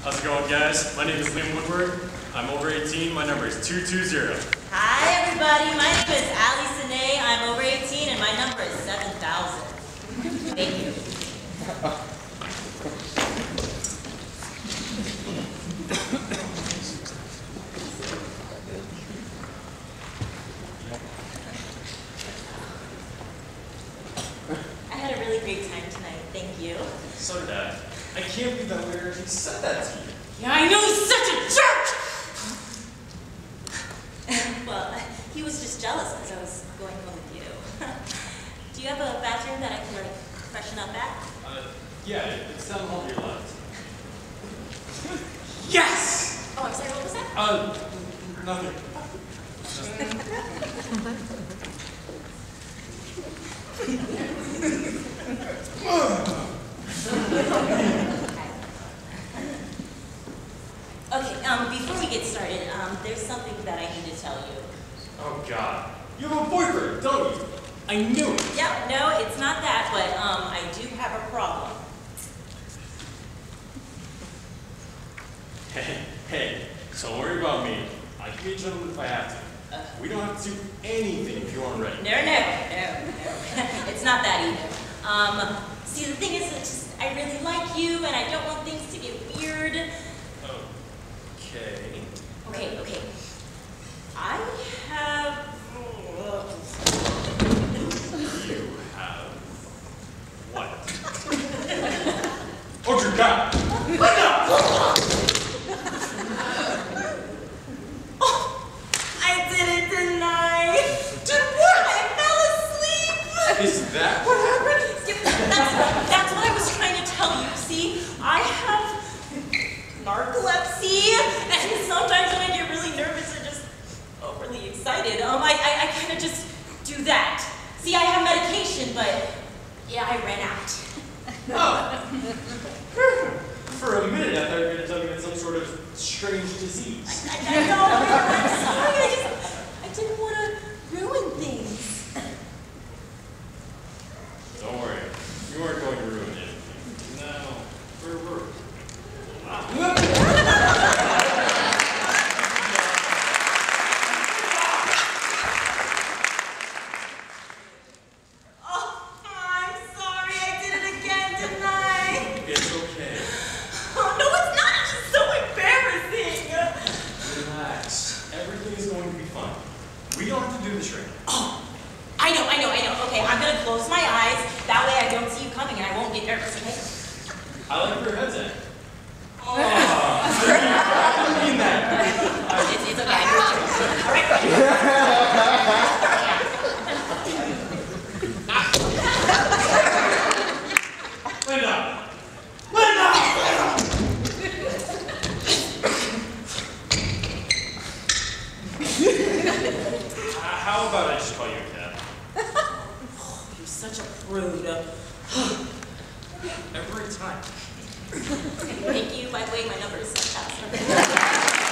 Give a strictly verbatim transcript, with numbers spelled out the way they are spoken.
How's it going, guys? My name is Liam Woodward. I'm over eighteen. My number is two two zero. Hi, everybody. My name is Ali Sine. I'm over eighteen, and my number is seven thousand. Thank you. I had a really great time tonight. Thank you. So did I. I can't believe that we already said that to you. Yeah, I know, he's such a jerk! Well, he was just jealous because I was going home with you. Do you have a bathroom that I can, like, freshen up at? Uh, yeah, it's down the hall to your left. Yes! Oh, I'm sorry, what was that? Uh, nothing. Okay, um, before we get started, um, there's something that I need to tell you. Oh, God. You have a boyfriend, don't you? I knew it. Yeah, no, it's not that, but, um, I do have a problem. Hey, hey, don't worry about me. I can be a gentleman if I have to. Uh, We don't have to do anything if you aren't ready. No, no, no, no. It's not that either. Um, see, the thing is that just, I really like you, and I don't want things to get weird. Okay. Okay, okay. I have... You have what? Oh, dear God! Oh, I did it tonight! Did what? I fell asleep! Is that what happened? Yeah, that's, that's what I was trying to tell you. See, I have narcolepsy, and sometimes when I get really nervous or just overly excited, um, I, I, I kind of just do that. See, I have medication, but yeah, I ran out. Oh. For a minute, I thought you were going to tell me it's some sort of strange disease. I, I, I know, I'm sorry, I just, I didn't want to ruin things. Don't worry, you aren't going to ruin anything. No, we're, we're, wow. We don't have to do this right now. Oh, I know, I know, I know. Okay, I'm gonna close my eyes. That way I don't see you coming and I won't get nervous, okay? I like where your head's at. Oh, I didn't mean that. It's, it's okay, I know what you're doing. All right. Linda! Linda! How about I just call you a cab? Oh, you're such a prude. Every time. Thank you. By the way, my number is seven thousand.